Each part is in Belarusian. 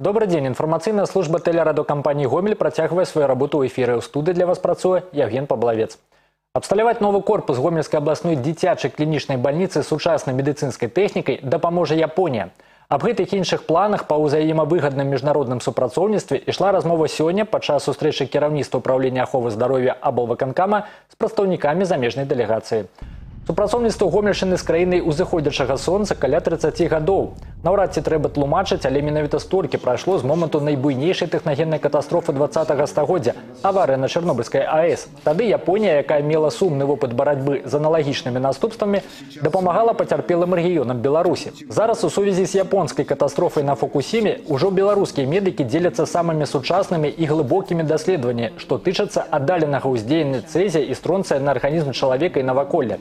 Добрый день. Информационная служба телерадиокомпании «Гомель» протягивает свою работу в эфире. У студии для вас працуе Евген Пабловец. Абсталяваць новый корпус Гомельской областной дзіцячай клиничной больницы сучаснай медицинской техникой дапаможа Япония. Об гэтых іншых планах па ўзаемавыгадным міжнародным супрацоўніцтве ішла размова сёння падчас сустрэчы кіраўніцтва управления аховы здароўя аблвыканкама з прадстаўнікамі замежнай дэлегацыі. Супрацоўніцтва Гомельшчыны з краінай узыходзячага сонца каля 30 гадоў. Наўрад ці трэба тлумачыць, але менавіта столькі прайшло з моманту найбуйнейшай тэхнагеннай катастрофы 20-го стагоддзя – аварыя на Чарнобыльскай АЭС. Тады Японія, якая мела сумны вопыт барацьбы з аналагічнымі наступствамі, дапамагала пацярпелым рэгіёнам Беларусі. Зараз у сувязі з японскай катастрофай на Фукусіме ўжо беларускія медыкі дзеляцца самымі сучаснымі і глыбокімі даследаваннямі, што тычацца аддаленага ўздзеяння цэзія і стронцыя на арганізм чалавека і наваколля.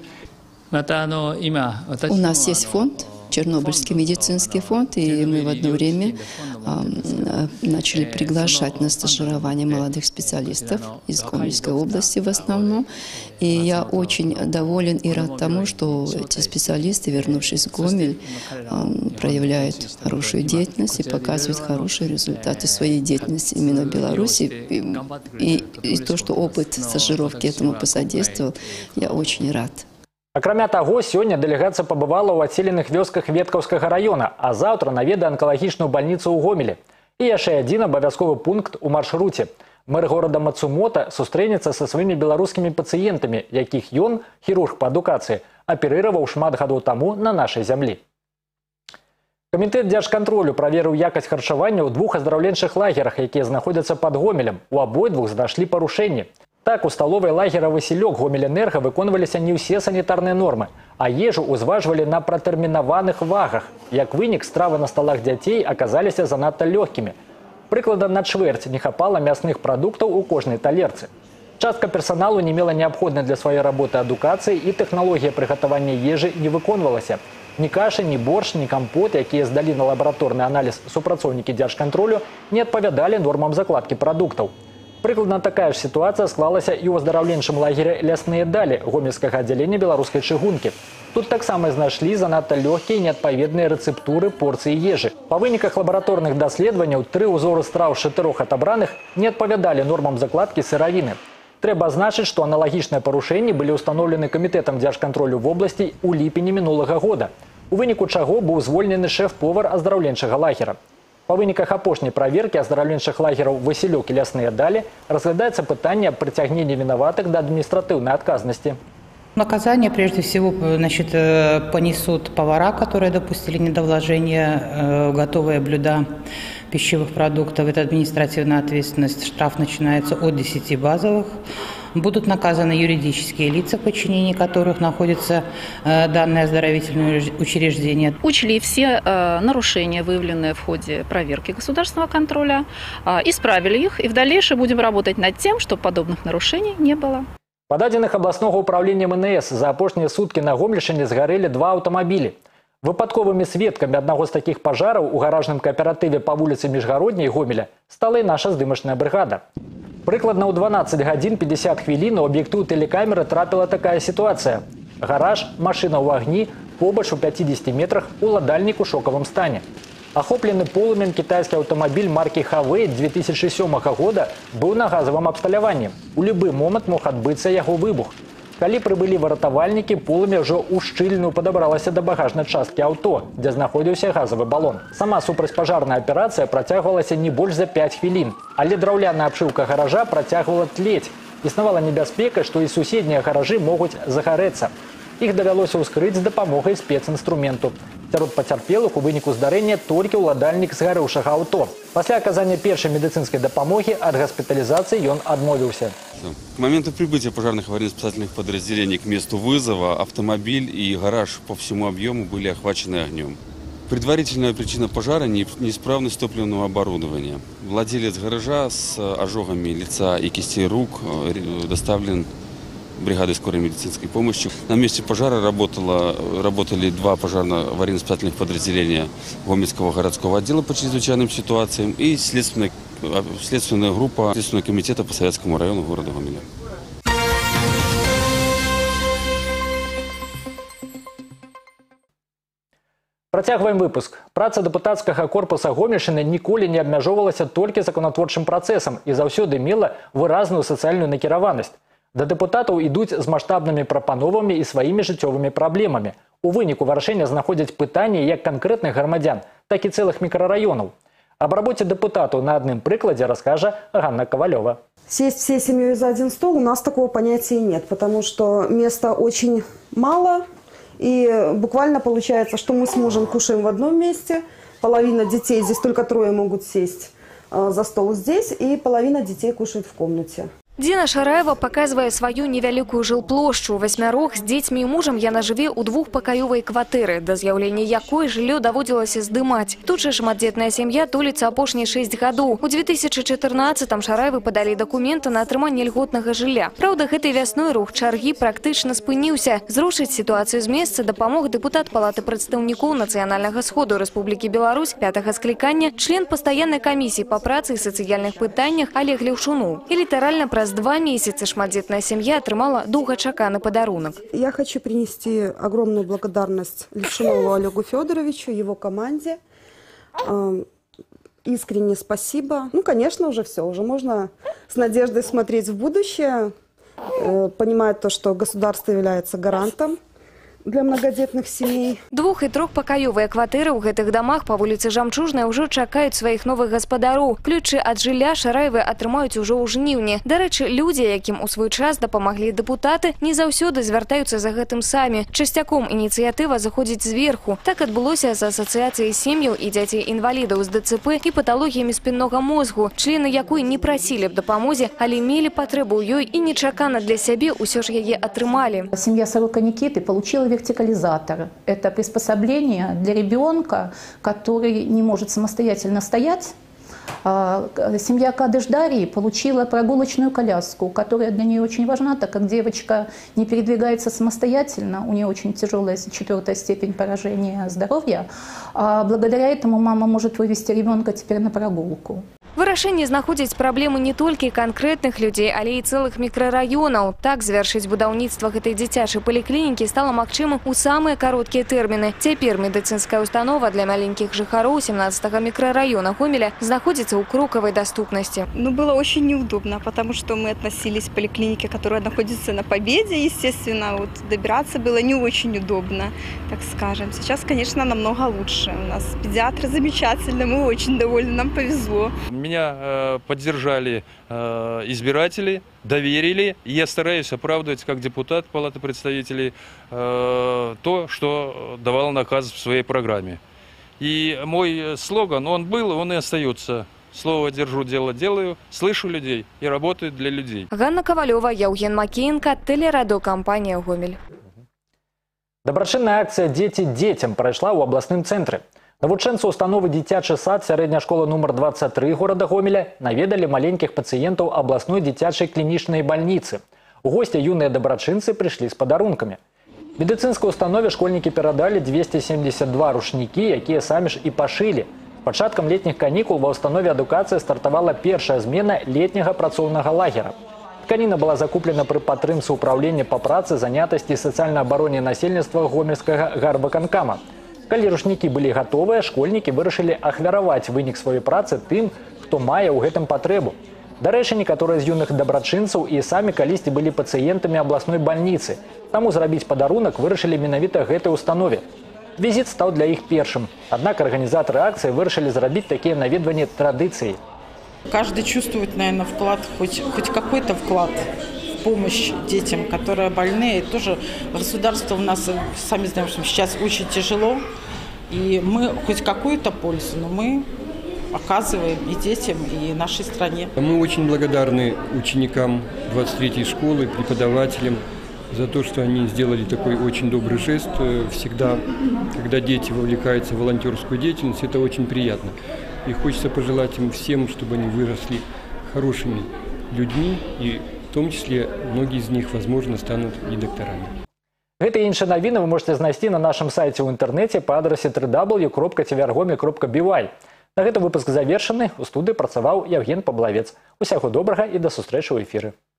У нас есть фонд, Чернобыльский медицинский фонд, и мы в одно время начали приглашать на стажирование молодых специалистов из Гомельской области в основном. И я очень доволен и рад тому, что эти специалисты, вернувшись в Гомель, проявляют хорошую деятельность и показывают хорошие результаты своей деятельности именно в Беларуси. И то, что опыт стажировки этому посодействовал, я очень рад. Акрамя таго, сёння дэлегацыя пабывала ў адселеных вёсках Веткаўскага района, а заўтра наведае анкалагічную бальніцу ў Гомелі. І яшчэ адзін абавязковы пункт у маршруце. Мэр горада Мацумото сустрэнецца са сваімі беларускімі пацыентамі, якіх ён, хірург па адукацыі, аперыраваў шмат гадоў таму на нашай зямлі. Камітэт дзяржкантролю праверыў якасць харчавання ў двух аздараўленчых лагерах, якія знаходзяцца пад Гомелем. У абодвух знайшлі парушэнні. Так, у столовой лагера «Василек» Гомель-Энерго выконваліся не ўсе санітарныя нормы, а ежу узважвалі на пратэрмінаваных вагах. Як вынік, стравы на столах дзяцей аказаліся занадта лёгкімі. Прыкладна на чвэрць не хапала мясных прадуктаў у кожнай талерцы. Частка персоналу не мела неабходнай для сваёй работы адукацыі, і тэхналогія прыгатавання ежы не выконвалася. Ні каша, ні борщ, ні кампот, якія здалі на лабараторны аналіз супрацоўнікі дзяржкантролю, не адпавядалі нормам закладкі прадуктаў. Прыкладна такая ж ситуация склалася і ў аздараўленчым лагере «Лясныя далі» гомельскага аддзялення беларускай чыгункі. Тут таксама знайшлі занадта лёгкія і неадпаведныя рэцэптуры порцыі ежы. Па выніках лабараторных даследаванняў 3 узоры страў з 4 адабраных не адпавядалі нормам закладкі сыравіны. Трэба адзначыць, што аналагічныя парушэнні былі ўстаноўлены камітэтам дзяржкантролю вобласці ў ліпені мінулага года, у выніку чаго быў звольнены шэф-повар аздараўленчага лагера. По выніках апошняй праверкі аздараўленчых лагераў «Василек» і «Лясныя далі» разглядаецца пытанне аб прыцягненні вінаватых да адміністратыўнай адказнасці. Наказание прежде всего понесут повара, которые допустили недовложение в готовые блюда пищевых продуктов. Это административная ответственность. Штраф начинается от 10 базовых. Будут наказаны юридические лица, в подчинении которых находятся данные оздоровительные учреждения. Учли все нарушения, выявленные в ходе проверки государственного контроля, исправили их, и в дальнейшем будем работать над тем, чтобы подобных нарушений не было. Па дадзеных абласнога ўправлення МНС за апошнія суткі на Гомельшчыне згарэлі 2 аўтамабілі. Выпадковымі сведкамі аднаго з такіх пажараў у гаражным кааператыве па вуліцы Міжгародняй Гомеля стала і наша здымачная брыгада. Прыкладна ў 12 гадзін 50 хвілін у аб'ектыў тэлекамеры трапіла такая сітуацыя. Гараж, машына ў агні, побач у 50 метрах уладальнік у шокавым стане. Ахоплены полымем кітайскі аўтамабіль маркі «Хавей» 2007 года быў на газавым абсталяванні. У любы момант мог адбыцца яго выбух. Калі прыбылі выратавальнікі, полымя ўжо ў шчыльную падабралася да багажнай часткі аўто, дзе знаходзіўся газавы балон. Сама супрацьпажарная аперацыя працягвалася не больш за 5 хвілін, але драўляная абшыўка гаража працягвала тлець. Існавала небяспека, што і суседнія гаражы могуць загарэцца. Іх давялося ўскрыць з дапамогай спецінструменту. Сярод пацярпелых у выніку здарэння толькі ўладальнік згарэўшага аўто. Пасля аказання першай медыцынскай дапамогі ад госпитализации ён адмовіўся. К моменту прибытия пожарных аварийно-спасательных подразделений к месту вызова автомобиль и гараж по всему объему были охвачены огнем. Предварительная причина пожара – неисправность топливного оборудования. Владелец гаража с ожогами лица и кистей рук доставлен бригадой скорой медицинской помощи. На месте пожара работали 2 пожарно-аварийно-спасательных подразделения Гомельского городского отдела по чрезвычайным ситуациям и следственная группа Следственного комитета по Советскому району города Гомеля. Працягваем выпуск. Праца дэпутацкага корпуса Гомельшчыны ніколі не абмяжоўвалася толькі законатворчым працэсам і заўсёды мела выразную сацыяльную накіраванасць. Да дэпутатаў ідуць з маштабнымі прапановамі і сваімі жыццёвымі праблемамі. У выніку вырашэння знаходзяць пытанні як канкрэтных грамадзян, так і цэлых мікрараёнаў. Об работе депутату на одном прикладе расскажет Ганна Ковалева. Сесть всей семьей за один стол у нас такого понятия нет, потому что места очень мало. И буквально получается, что мы с мужем кушаем в одном месте, половина детей, здесь только трое могут сесть за стол здесь, и половина детей кушает в комнате. Дина Шараева показывае свою невялікую жылплошчу. 8 з дзецьмі і мужам яна жыве ў двухпакаёвай кватэры, да з'яўлення якой жыллё даводзілася здымаць. Тут жа шматдзетная сям'я толіцца апошнія 6 гадоў. У 2014-м Шараевы падалі дакументы на атрыманне льготнага жылля. Праўда, гэтай вясной рух чаргі практычна спыніўся. Зрушыць сітуацыю з месца дапамог дэпутат Палаты прадстаўнікоў Нацыянальнага сходу Рэспублікі Беларусь 5-га склікання, член пастаяннай камісіі па працы і сацыяльных пытаннях Олег Леўшуноў. І літаральна праз 2 месяца шматдзетная семья отрымала доўгачаканы подарунок. Я хочу принести огромную благодарность Левшунову Олегу Федоровичу, его команде. Искренне спасибо. Ну, конечно, уже все. Уже можно с надеждой смотреть в будущее, понимать то, что государство является гарантом для многодетных семей. 2- і 3-пакаёвыя кватэры ў гэтых дамах па вуліцы Жамчужнай ўжо чакаюць сваіх новых гаспадароў. Ключы ад жылля Шараевы атрымаюць ужо ў жніўні. Дарэчы, людзі, якім у свой час дапамаглі дэпутаты, не заўсёды звяртаюцца за гэтым самі. Часцяком ініцыятыва заходзіць зверху. Так адбылося з асацыяцыяй сем'яў і дзяцей-інвалідаў з ДЦП і паталогіямі спіннога мозгу, члены якой не прасілі б дапамозе, але мелі патрэбу ў ёй і нечакана для сябе ўсё ж яе атрымалі. Семья Сорока Никиты получила вертикализатор. Это приспособление для ребенка, который не может самостоятельно стоять. Семья Кадыш Дарьи получила прогулочную коляску, которая для нее очень важна, так как девочка не передвигается самостоятельно, у нее очень тяжелая 4-я степень поражения здоровья. Благодаря этому мама может вывести ребенка теперь на прогулку. Вырашэнне знаходзіць праблему не толькі канкрэтных людзей, але і цэлых мікрараёнаў. Так завяршыць будаўніцтва гэтай дзіцячай паліклінікі стала магчымым у самыя кароткія тэрміны. Цяпер медыцынская установа для маленькіх жыхароў 17-го мікрараёна Гомеля знаходзіцца ў крокавай даступнасці. Ну, было очень неудобно, потому что мы относились к поликлинике, которая находится на Победе, естественно. Вот добираться было не очень удобно, так скажем. Сейчас, конечно, намного лучше. У нас педиатры замечательные, мы очень довольны, нам повезло. Меня поддержали избиратели, доверили. Я стараюсь оправдывать как депутат Палаты представителей то, что давал наказ в своей программе. И мой слоган, он был, он и остается. Слово держу, дело делаю, слышу людей и работаю для людей. Ганна Ковалева, Яўген Макеенко, телерадиокомпания «Гомель». Дабрачынная акция «Дети детям» прайшла ў абласным цэнтры. Навучэнцы установы «Дзіцячы сад» сярэдняя школа нумар 23 города Гомеля наведалі маленькіх пацыентаў абласной дзіцячай клінічнай бальніцы. У госці юныя дабрачынцы прыйшлі з падарункамі. Медыцынскай установе школьнікі перадалі 272 рушнікі, якія самі ж і пашылі. Пачаткам летніх канікул ва ўстанове адукацыі стартавала першая змена летняга працоўнага лагера. Тканіна была закуплена пры падтрымцы ўпраўлення па працы, занятасці і сацыяльнай абароне насельніцтва гомельскага гарвыканкама. Калі рушнікі былі гатовыя, школьнікі вырашылі ахвяраваць вынік сваёй працы тым, хто мае ў гэтым патрэбу. Дарэчы, некаторыя з юных дабрачынцаў і самі калісьці былі пацыентамі абласной бальніцы. Таму зрабіць падарунак вырашылі менавіта гэтай установе. Візіт стаў для іх першым. Аднак арганізатары акцыі вырашылі зрабіць такія наведванні традыцыяй. Каждый чувствует, наверное, вклад, хоть какой-то вклад. Помощь детям, которые больны. И тоже государство у нас, сами знаем, что сейчас очень тяжело. И мы хоть какую-то пользу, но мы оказываем и детям, и нашей стране. Мы очень благодарны ученикам 23-й школы, преподавателям за то, что они сделали такой очень добрый жест. Всегда, когда дети вовлекаются в волонтерскую деятельность, это очень приятно. И хочется пожелать им всем, чтобы они выросли хорошими людьми и в том числе многие из них, возможно, станут и докторами. Гэта і іншыя навіны вы можете знайсці на нашым сайце ў інтэрнэце па адрасе www.tvrgome.by. На гэты выпуск завершаны. У студыі працаваў Яўген Паблавец. Усяго добрага і да сустрэчы ў эфіры.